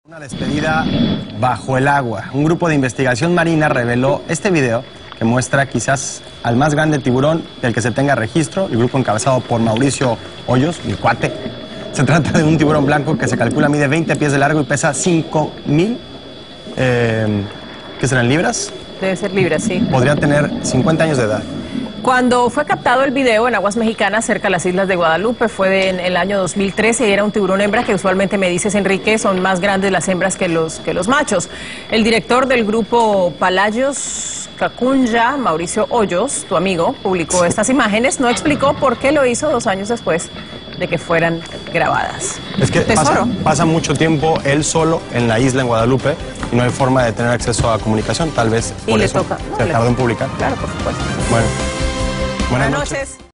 Una despedida bajo el agua. Un grupo de investigación marina reveló este video que muestra quizás al más grande tiburón del que se tenga registro, el grupo encabezado por Mauricio Hoyos, mi cuate. Se trata de un tiburón blanco que se calcula mide 20 pies de largo y pesa 5,000, ¿qué serán, libras? Debe ser libras, sí. Podría tener 50 años de edad. Cuando fue captado el video en aguas mexicanas cerca de las islas de Guadalupe, fue en el año 2013 y era un tiburón hembra que usualmente, me dices, Enrique, son más grandes las hembras que los machos. El director del grupo Palayos Cacunya, Mauricio Hoyos, tu amigo, publicó estas imágenes. No explicó por qué lo hizo 2 años después de que fueran grabadas. Es que pasa mucho tiempo él solo en la isla en Guadalupe y no hay forma de tener acceso a comunicación, tal vez por eso se tardó en publicar. Claro, por supuesto. Bueno. Buenas noches.